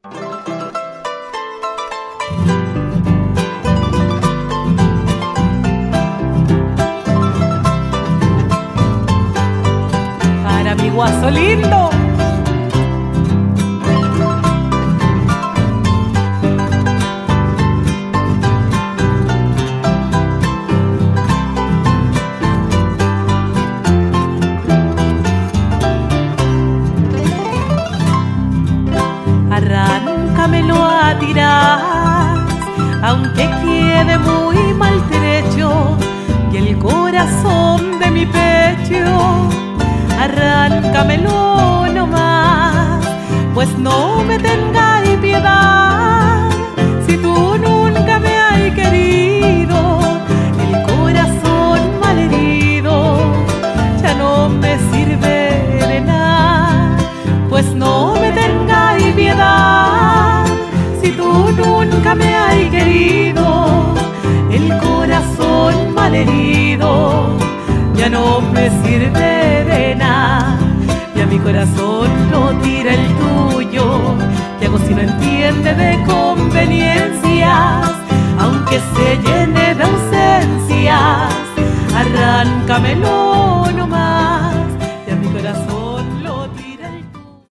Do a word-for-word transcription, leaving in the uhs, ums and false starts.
Para mi guaso lindo. Arráncamelo a tirar, aunque quede muy maltrecho, y el corazón de mi pecho, arráncamelo nomás, pues no me tengáis piedad, si tú nunca me has querido, el corazón malherido ya no me sirve de nada, pues no me tengáis piedad, si tú nunca me has querido, el corazón malherido ya no me sirve de nada. Y a mi corazón lo tira el tuyo, ¿qué hago si no entiende de conveniencias? Aunque se llene de ausencias, arráncamelo